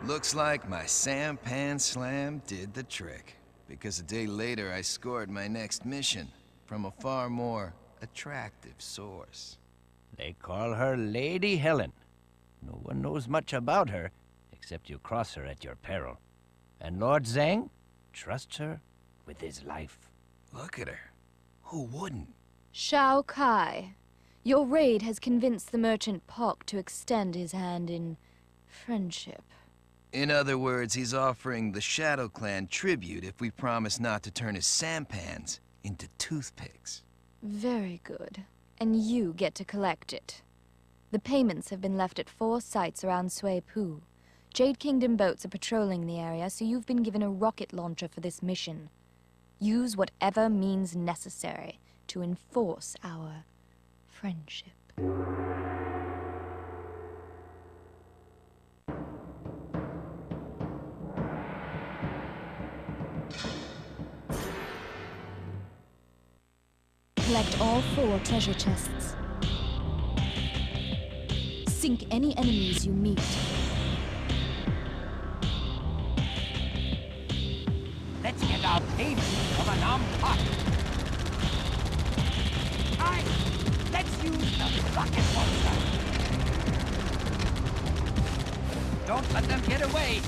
Looks like my sampan slam did the trick. Because a day later I scored my next mission from a far more attractive source. They call her Lady Helen. No one knows much about her, except you cross her at your peril. And Lord Zhang trusts her with his life. Look at her. Who wouldn't? Shao Kai, your raid has convinced the merchant Pock to extend his hand in friendship. In other words, he's offering the Shadow Clan tribute if we promise not to turn his sampans into toothpicks. Very good. And you get to collect it. The payments have been left at 4 sites around Sui Pu. Jade Kingdom boats are patrolling the area, so you've been given a rocket launcher for this mission. Use whatever means necessary to enforce our friendship. Collect all 4 treasure chests. Sink any enemies you meet. Let's get our payment from an armed pot. Aye, let's use the rocket monster. Don't let them get away.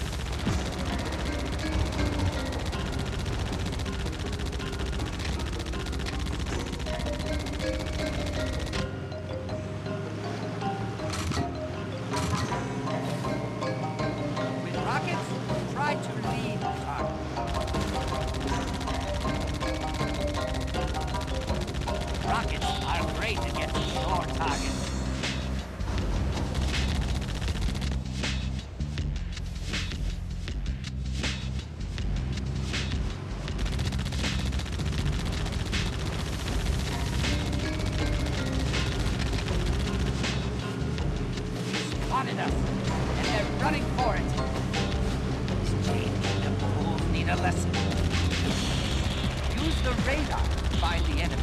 And they're running for it. These Jade Kingdom fools need a lesson. Use the radar to find the enemy.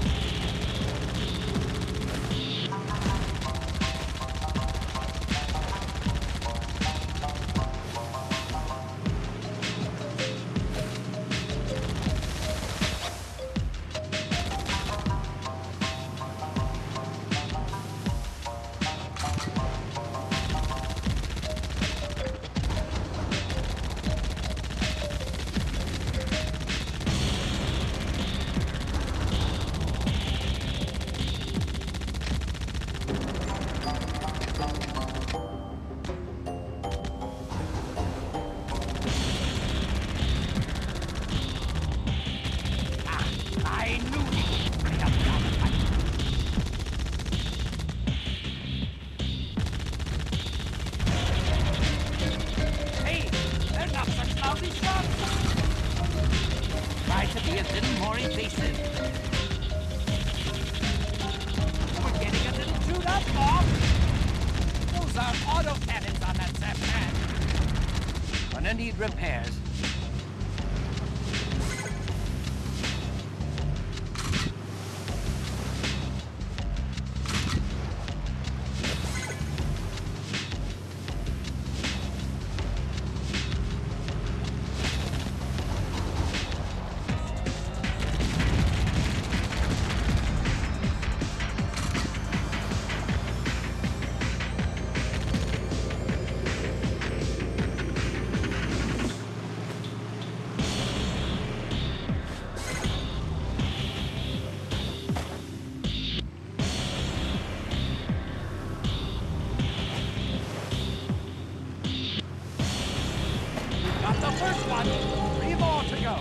Try to be a little more evasive. We're getting a little chewed up, Bob. Those are autocannons on that Sampan. Gonna need repairs. Got the first one. 3 more to go.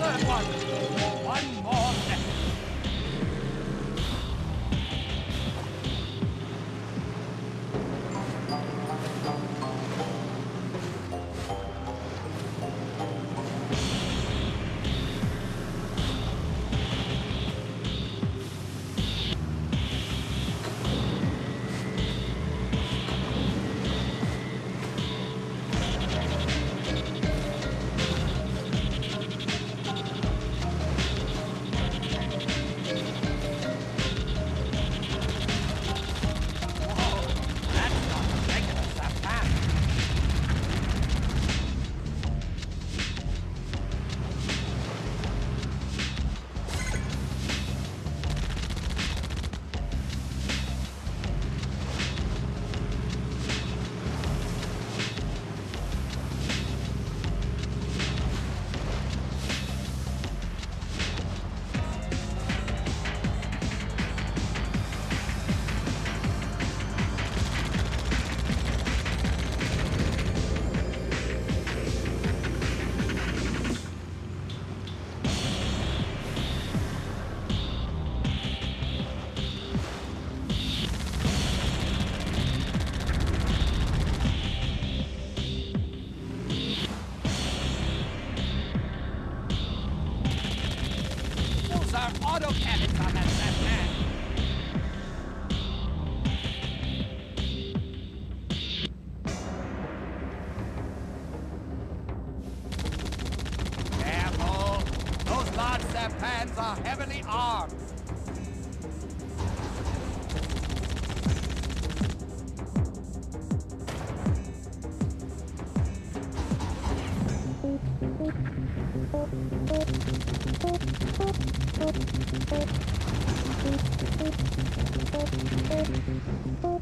third one. One more left. Auto cannons on that left hand. Careful! Those large sampans are heavily armed. Thank you.